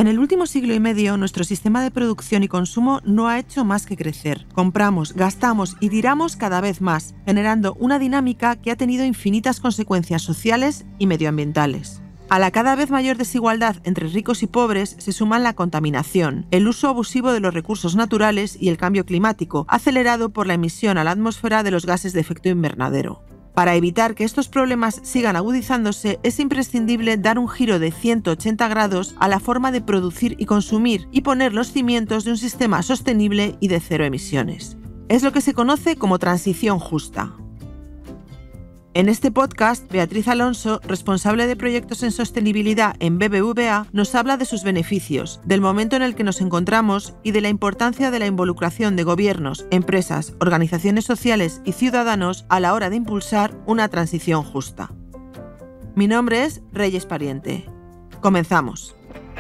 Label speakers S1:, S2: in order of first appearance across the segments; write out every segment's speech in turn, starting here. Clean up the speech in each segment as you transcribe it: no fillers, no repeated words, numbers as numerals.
S1: En el último siglo y medio, nuestro sistema de producción y consumo no ha hecho más que crecer. Compramos, gastamos y tiramos cada vez más, generando una dinámica que ha tenido infinitas consecuencias sociales y medioambientales. A la cada vez mayor desigualdad entre ricos y pobres se suman la contaminación, el uso abusivo de los recursos naturales y el cambio climático, acelerado por la emisión a la atmósfera de los gases de efecto invernadero. Para evitar que estos problemas sigan agudizándose, es imprescindible dar un giro de 180 grados a la forma de producir y consumir y poner los cimientos de un sistema sostenible y de cero emisiones. Es lo que se conoce como transición justa. En este podcast, Beatriz Alonso, responsable de proyectos en sostenibilidad en BBVA, nos habla de sus beneficios, del momento en el que nos encontramos y de la importancia de la involucración de gobiernos, empresas, organizaciones sociales y ciudadanos a la hora de impulsar una transición justa. Mi nombre es Reyes Pariente. Comenzamos.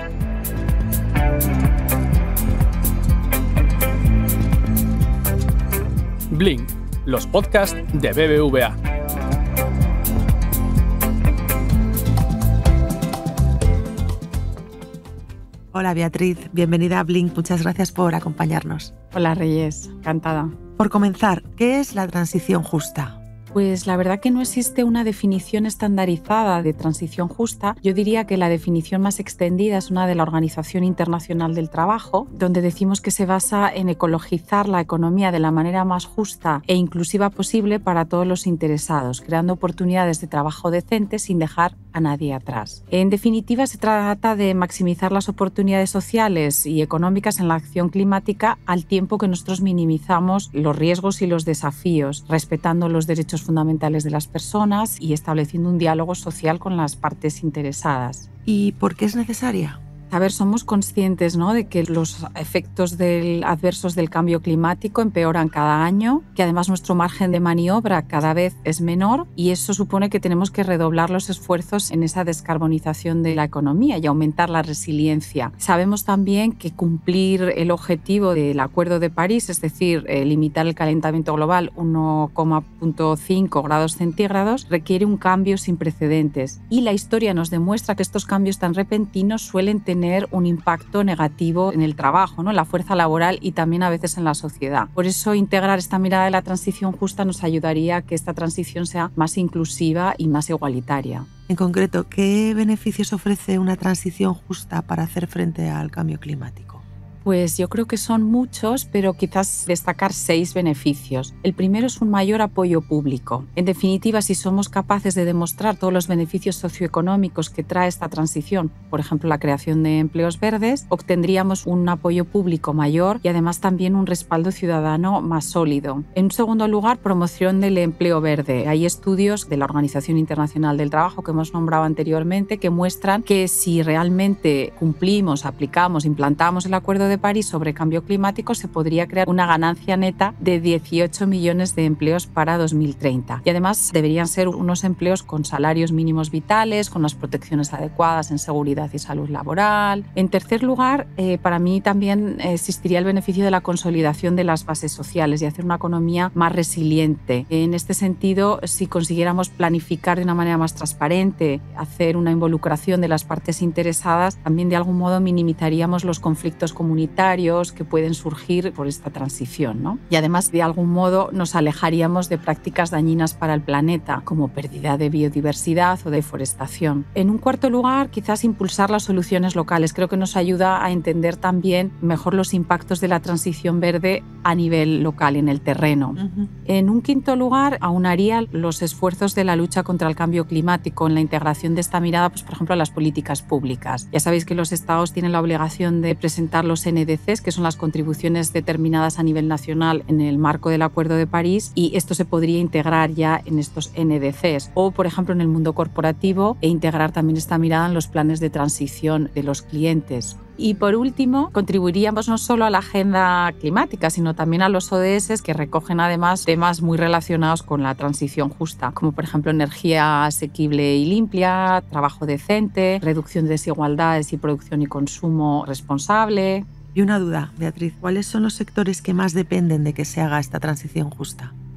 S2: Blink, los podcasts de BBVA.
S1: Hola Beatriz, bienvenida a Blink, muchas gracias por acompañarnos.
S3: Hola Reyes, encantada.
S1: Por comenzar, ¿qué es la transición justa?
S3: Pues la verdad que no existe una definición estandarizada de transición justa. Yo diría que la definición más extendida es una de la Organización Internacional del Trabajo, donde decimos que se basa en ecologizar la economía de la manera más justa e inclusiva posible para todos los interesados, creando oportunidades de trabajo decentes sin dejar a nadie atrás. En definitiva, se trata de maximizar las oportunidades sociales y económicas en la acción climática al tiempo que nosotros minimizamos los riesgos y los desafíos, respetando los derechos fundamentales de las personas y estableciendo un diálogo social con las partes interesadas.
S1: ¿Y por qué es necesaria?
S3: A ver, somos conscientes, ¿no?, de que los efectos adversos del cambio climático empeoran cada año, que además nuestro margen de maniobra cada vez es menor y eso supone que tenemos que redoblar los esfuerzos en esa descarbonización de la economía y aumentar la resiliencia. Sabemos también que cumplir el objetivo del Acuerdo de París, es decir, limitar el calentamiento global 1,5 grados centígrados, requiere un cambio sin precedentes y la historia nos demuestra que estos cambios tan repentinos suelen tener un impacto negativo en el trabajo, ¿no?, en la fuerza laboral y también a veces en la sociedad. Por eso integrar esta mirada de la transición justa nos ayudaría a que esta transición sea más inclusiva y más igualitaria.
S1: En concreto, ¿qué beneficios ofrece una transición justa para hacer frente al cambio climático?
S3: Pues yo creo que son muchos, pero quizás destacar 6 beneficios. El primero es un mayor apoyo público. En definitiva, si somos capaces de demostrar todos los beneficios socioeconómicos que trae esta transición, por ejemplo, la creación de empleos verdes, obtendríamos un apoyo público mayor y además también un respaldo ciudadano más sólido. En segundo lugar, promoción del empleo verde. Hay estudios de la Organización Internacional del Trabajo que hemos nombrado anteriormente que muestran que si realmente cumplimos, aplicamos, implantamos el Acuerdo de París sobre cambio climático, se podría crear una ganancia neta de 18 millones de empleos para 2030. Y además deberían ser unos empleos con salarios mínimos vitales, con las protecciones adecuadas en seguridad y salud laboral. En tercer lugar, para mí también existiría el beneficio de la consolidación de las bases sociales y hacer una economía más resiliente. En este sentido, si consiguiéramos planificar de una manera más transparente, hacer una involucración de las partes interesadas, también de algún modo minimizaríamos los conflictos comunitarios que pueden surgir por esta transición, ¿no? Y además, de algún modo, nos alejaríamos de prácticas dañinas para el planeta, como pérdida de biodiversidad o deforestación. En un cuarto lugar, quizás impulsar las soluciones locales. Creo que nos ayuda a entender también mejor los impactos de la transición verde a nivel local, en el terreno. En un quinto lugar, aunaría los esfuerzos de la lucha contra el cambio climático en la integración de esta mirada, pues, por ejemplo, a las políticas públicas. Ya sabéis que los estados tienen la obligación de presentar los NDCs, que son las contribuciones determinadas a nivel nacional en el marco del Acuerdo de París, y esto se podría integrar ya en estos NDCs. O, por ejemplo, en el mundo corporativo, integrar también esta mirada en los planes de transición de los clientes. Y por último, contribuiríamos no solo a la agenda climática, sino también a los ODS, que recogen además temas muy relacionados con la transición justa, como por ejemplo energía asequible y limpia, trabajo decente, reducción de desigualdades y producción y consumo responsable.
S1: Y una duda, Beatriz, ¿cuáles son los sectores que más dependen de que se haga esta transición justa?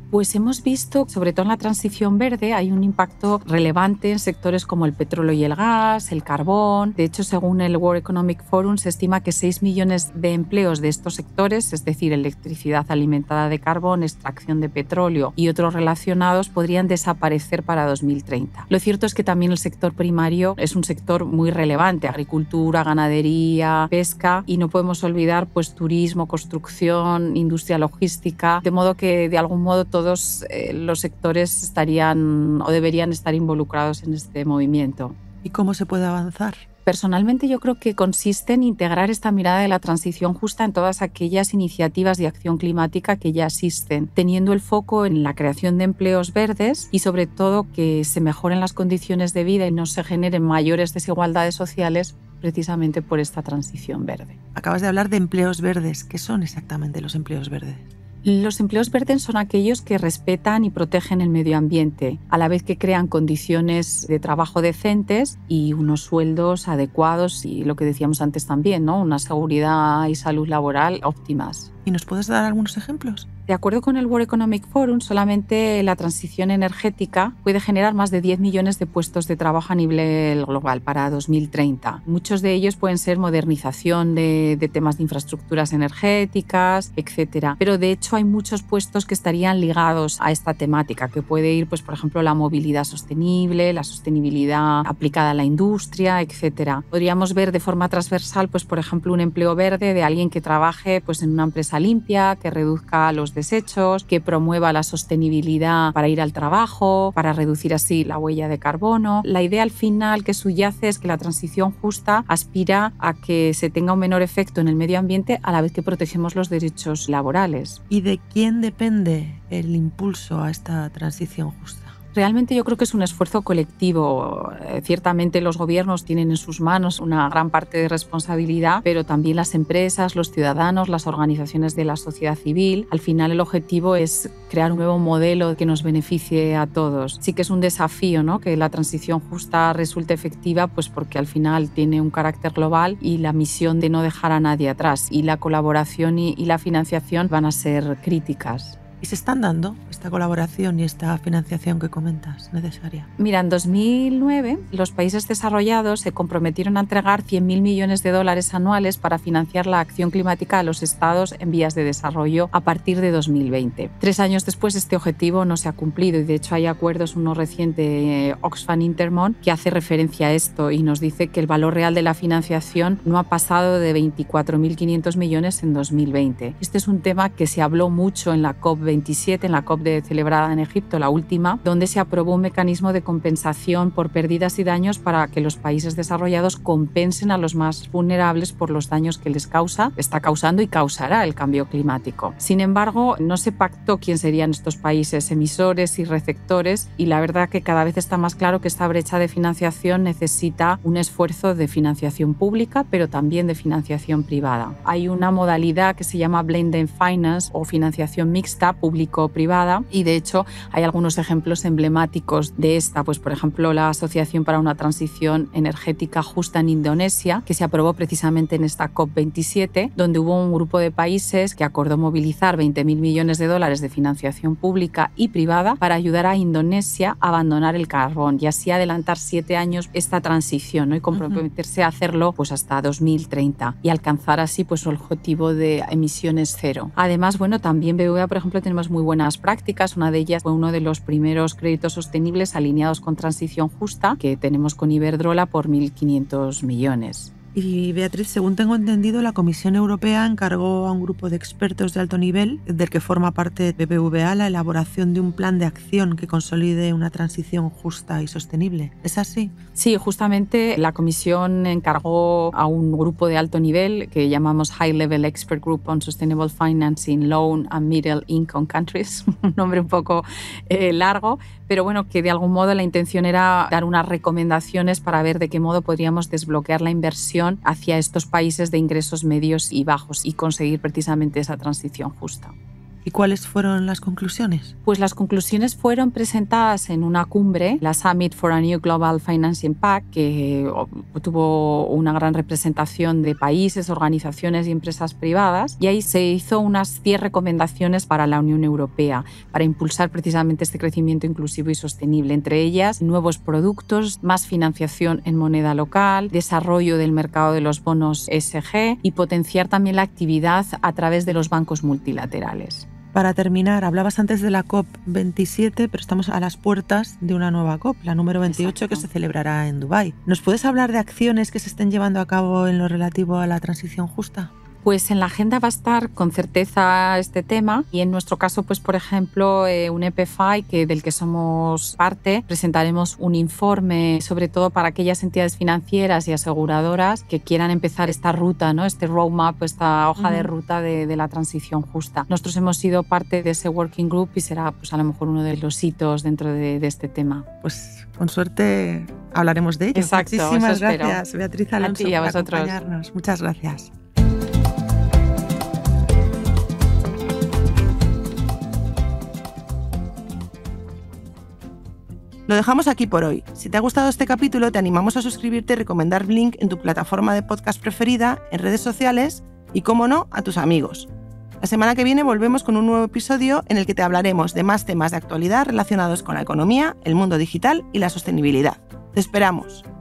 S3: Pues hemos visto, sobre todo en la transición verde, hay un impacto relevante en sectores como el petróleo y el gas, el carbón. De hecho, según el World Economic Forum, se estima que 6 millones de empleos de estos sectores, es decir, electricidad alimentada de carbón, extracción de petróleo y otros relacionados, podrían desaparecer para 2030. Lo cierto es que también el sector primario es un sector muy relevante: agricultura, ganadería, pesca, y no podemos olvidar pues turismo, construcción, industria logística, de modo que de algún modo todos los sectores estarían o deberían estar involucrados en este movimiento.
S1: ¿Y cómo se puede avanzar?
S3: Personalmente yo creo que consiste en integrar esta mirada de la transición justa en todas aquellas iniciativas de acción climática que ya existen, teniendo el foco en la creación de empleos verdes y sobre todo que se mejoren las condiciones de vida y no se generen mayores desigualdades sociales precisamente por esta transición verde.
S1: Acabas de hablar de empleos verdes. ¿Qué son exactamente los empleos verdes?
S3: Los empleos verdes son aquellos que respetan y protegen el medio ambiente, a la vez que crean condiciones de trabajo decentes y unos sueldos adecuados y, lo que decíamos antes también, ¿no?, una seguridad y salud laboral óptimas.
S1: ¿Y nos puedes dar algunos ejemplos?
S3: De acuerdo con el World Economic Forum, solamente la transición energética puede generar más de 10 millones de puestos de trabajo a nivel global para 2030. Muchos de ellos pueden ser modernización de temas de infraestructuras energéticas, etc. Pero de hecho hay muchos puestos que estarían ligados a esta temática, que puede ir, pues, por ejemplo, la movilidad sostenible, la sostenibilidad aplicada a la industria, etc. Podríamos ver de forma transversal, pues, por ejemplo, un empleo verde de alguien que trabaje pues, en una empresa limpia, que reduzca los desechos, que promueva la sostenibilidad para ir al trabajo, para reducir así la huella de carbono. La idea al final que subyace es que la transición justa aspira a que se tenga un menor efecto en el medio ambiente a la vez que protegemos los derechos laborales.
S1: ¿Y de quién depende el impulso a esta transición justa?
S3: Realmente yo creo que es un esfuerzo colectivo. Ciertamente los gobiernos tienen en sus manos una gran parte de responsabilidad, pero también las empresas, los ciudadanos, las organizaciones de la sociedad civil. Al final el objetivo es crear un nuevo modelo que nos beneficie a todos. Sí que es un desafío, ¿no?, que la transición justa resulte efectiva, pues porque al final tiene un carácter global y la misión de no dejar a nadie atrás, y la colaboración y la financiación van a ser críticas.
S1: ¿Y se están dando esta colaboración y esta financiación que comentas necesaria?
S3: Mira, en 2009 los países desarrollados se comprometieron a entregar 100.000 millones de dólares anuales para financiar la acción climática a los estados en vías de desarrollo a partir de 2020. 3 años después este objetivo no se ha cumplido y de hecho hay acuerdos, uno reciente, Oxfam Intermon, que hace referencia a esto y nos dice que el valor real de la financiación no ha pasado de 24.500 millones en 2020. Este es un tema que se habló mucho en la COP27, en la COP celebrada en Egipto, la última, donde se aprobó un mecanismo de compensación por pérdidas y daños para que los países desarrollados compensen a los más vulnerables por los daños que les está causando y causará el cambio climático. Sin embargo, no se pactó quién serían estos países emisores y receptores, y la verdad que cada vez está más claro que esta brecha de financiación necesita un esfuerzo de financiación pública, pero también de financiación privada. Hay una modalidad que se llama Blended Finance o financiación mixta público-privada, y de hecho hay algunos ejemplos emblemáticos de esta, pues por ejemplo la Asociación para una Transición Energética Justa en Indonesia, que se aprobó precisamente en esta COP27, donde hubo un grupo de países que acordó movilizar 20.000 millones de dólares de financiación pública y privada para ayudar a Indonesia a abandonar el carbón y así adelantar 7 años esta transición, ¿no?, y comprometerse a hacerlo pues hasta 2030 y alcanzar así pues su objetivo de emisiones cero. Además, bueno, también BBVA, por ejemplo, tenemos muy buenas prácticas. Una de ellas fue uno de los primeros créditos sostenibles alineados con transición justa que tenemos con Iberdrola por 1.500 millones.
S1: Y Beatriz, según tengo entendido, la Comisión Europea encargó a un grupo de expertos de alto nivel, del que forma parte BBVA, la elaboración de un plan de acción que consolide una transición justa y sostenible. ¿Es así?
S3: Sí, justamente la Comisión encargó a un grupo de alto nivel que llamamos High Level Expert Group on Sustainable Financing, Low and Middle Income Countries, un nombre un poco largo, pero bueno, que de algún modo la intención era dar unas recomendaciones para ver de qué modo podríamos desbloquear la inversión hacia estos países de ingresos medios y bajos y conseguir precisamente esa transición justa.
S1: ¿Y cuáles fueron las conclusiones?
S3: Pues las conclusiones fueron presentadas en una cumbre, la Summit for a New Global Financing Pact, que tuvo una gran representación de países, organizaciones y empresas privadas, y ahí se hizo unas 10 recomendaciones para la Unión Europea para impulsar precisamente este crecimiento inclusivo y sostenible. Entre ellas, nuevos productos, más financiación en moneda local, desarrollo del mercado de los bonos ESG y potenciar también la actividad a través de los bancos multilaterales.
S1: Para terminar, hablabas antes de la COP27, pero estamos a las puertas de una nueva COP, la número 28,
S3: Exacto.
S1: que se celebrará en Dubái. ¿Nos puedes hablar de acciones que se estén llevando a cabo en lo relativo a la transición justa?
S3: Pues en la agenda va a estar con certeza este tema y en nuestro caso, pues por ejemplo, un EPFI del que somos parte, presentaremos un informe sobre todo para aquellas entidades financieras y aseguradoras que quieran empezar esta ruta, ¿no? Este roadmap, esta hoja de ruta de la transición justa. Nosotros hemos sido parte de ese working group y será pues a lo mejor uno de los hitos dentro de este tema.
S1: Pues con suerte hablaremos de ello.
S3: Exacto,
S1: muchísimas
S3: eso espero.
S1: gracias, Beatriz Alonso,
S3: A ti y a
S1: por
S3: vosotros.
S1: acompañarnos. Muchas gracias. Lo dejamos aquí por hoy. Si te ha gustado este capítulo, te animamos a suscribirte y recomendar Blink en tu plataforma de podcast preferida, en redes sociales y, cómo no, a tus amigos. La semana que viene volvemos con un nuevo episodio en el que te hablaremos de más temas de actualidad relacionados con la economía, el mundo digital y la sostenibilidad. ¡Te esperamos!